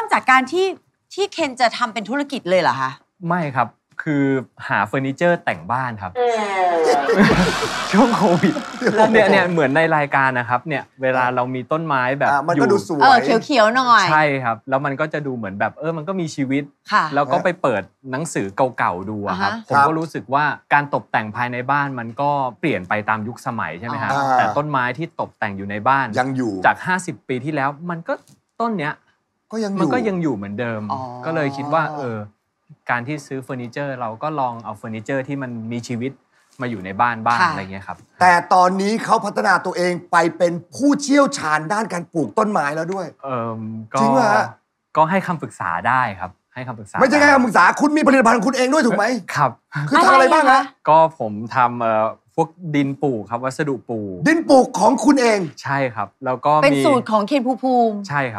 จากการที่เคนจะทำเป็นธุรกิจเลยเหรอคะไม่ครับคือหาเฟอร์นิเจอร์แต่งบ้านครับช่วงโควิดเนี่ยเหมือนในรายการนะครับเนี่ยเวลาเรามีต้นไม้แบบมันก็ดูสวยเขียวๆหน่อยใช่ครับแล้วมันก็จะดูเหมือนแบบมันก็มีชีวิตแล้วก็ไปเปิดหนังสือเก่าๆดูครับผมก็รู้สึกว่าการตกแต่งภายในบ้านมันก็เปลี่ยนไปตามยุคสมัยใช่ไหมครับแต่ต้นไม้ที่ตกแต่งอยู่ในบ้านยังอยู่จาก50 ปีที่แล้วมันก็ต้นเนี้ยมันก็ยังอยู่เหมือนเดิมก็เลยคิดว่าการที่ซื้อเฟอร์นิเจอร์เราก็ลองเอาเฟอร์นิเจอร์ที่มันมีชีวิตมาอยู่ในบ้านบ้างอะไรเงี้ยครับแต่ตอนนี้เขาพัฒนาตัวเองไปเป็นผู้เชี่ยวชาญด้านการปลูกต้นไม้แล้วด้วยจริงเหรอก็ให้คำปรึกษาได้ครับให้คำปรึกษาไม่ใช่แค่คำปรึกษาคุณมีผลิตภัณฑ์ของคุณเองด้วยถูกไหมครับคือทำอะไรบ้างฮะก็ผมทำพวกดินปลูกครับวัสดุปลูกดินปลูกของคุณเองใช่ครับแล้วก็เป็นสูตรของเคนภูมิใช่ครับ